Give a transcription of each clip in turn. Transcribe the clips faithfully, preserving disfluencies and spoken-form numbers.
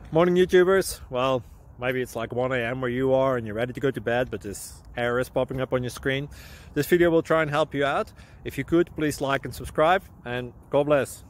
Morning YouTubers. Well, maybe it's like one A M where you are and you're ready to go to bed, but this error is popping up on your screen. This video will try and help you out. If you could, please like and subscribe, and God bless.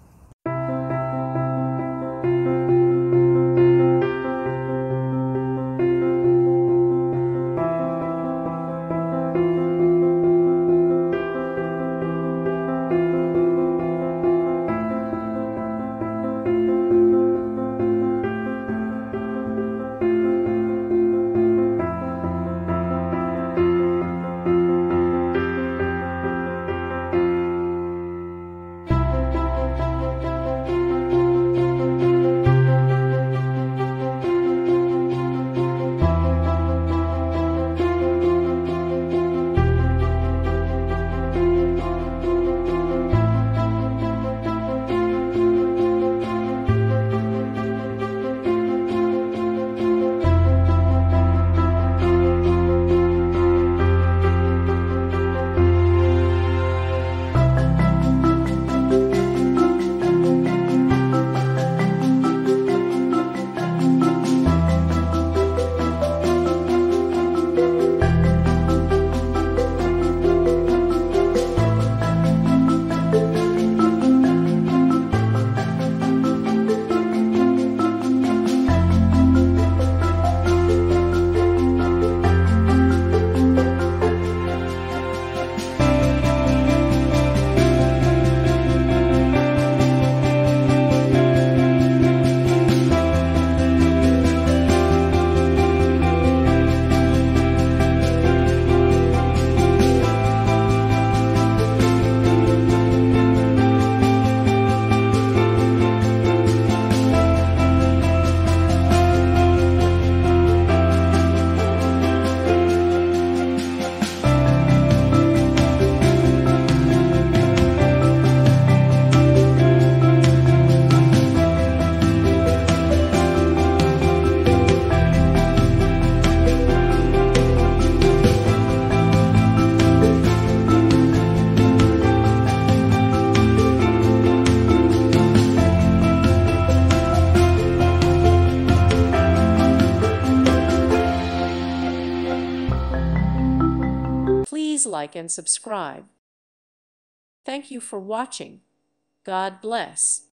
Please like and subscribe. Thank you for watching. God bless.